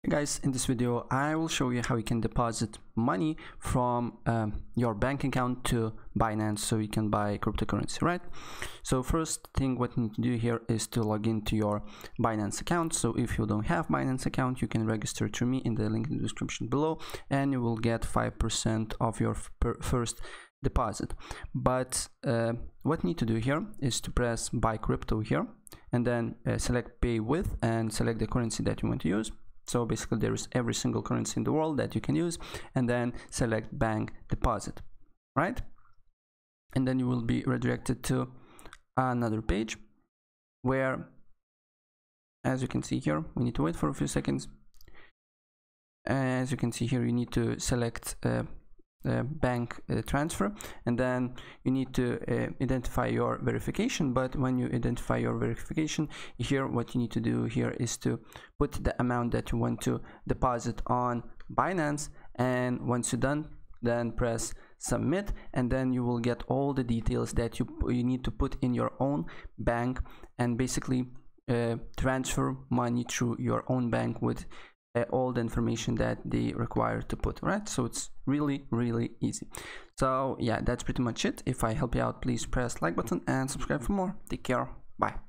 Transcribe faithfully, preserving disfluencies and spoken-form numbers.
Hey guys, in this video I will show you how you can deposit money from um, your bank account to Binance so you can buy cryptocurrency, right? So first thing what you need to do here is to log into your Binance account. So if you don't have Binance account, you can register through me in the link in the description below, and you will get five percent of your first deposit. But uh, what you need to do here is to press buy crypto here, and then uh, select pay with and select the currency that you want to use. So basically there is every single currency in the world that you can use, and then select bank deposit, right? And then you will be redirected to another page where, as you can see here, we need to wait for a few seconds. As you can see here, you need to select uh, Uh, bank uh, transfer, and then you need to uh, identify your verification. But when you identify your verification here, what you need to do here is to put the amount that you want to deposit on Binance, and once you're done, then press submit, and then you will get all the details that you you need to put in your own bank, and basically uh, transfer money through your own bank with Uh, all the information that they require to put, right? So it's really really easy. So yeah, that's pretty much it. If I help you out, please press like button and subscribe for more. Take care. Bye.